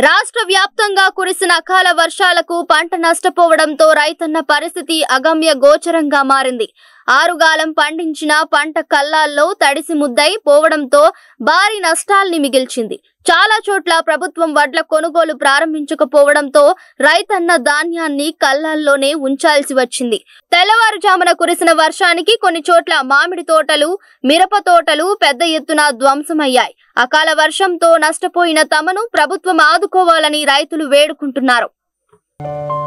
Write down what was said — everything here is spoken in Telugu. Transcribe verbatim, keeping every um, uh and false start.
రాష్ట్ర వ్యాప్తంగా కురిసిన అకాల వర్షాలకు పంట నష్టపోవడంతో రైతన్న పరిస్థితి అగమ్య గోచరంగా మారింది. ఆరుగాలం పండించిన పంట కల్లాల్లో తడిసి ముద్దై పోవడంతో భారీ నష్టాల్ని మిగిల్చింది. చాలా చోట్ల ప్రభుత్వం వడ్ల కొనుగోలు ప్రారంభించకపోవడంతో రైతన్న ధాన్యాన్ని కల్లాల్లోనే ఉంచాల్సి వచ్చింది. తెల్లవారుజామున కురిసిన వర్షానికి కొన్ని చోట్ల మామిడి తోటలు, మిరప తోటలు పెద్ద ఎత్తున ధ్వంసమయ్యాయి. అకాల వర్షంతో నష్టపోయిన తమను ప్రభుత్వం ఆదుకోవాలని రైతులు వేడుకుంటున్నారు.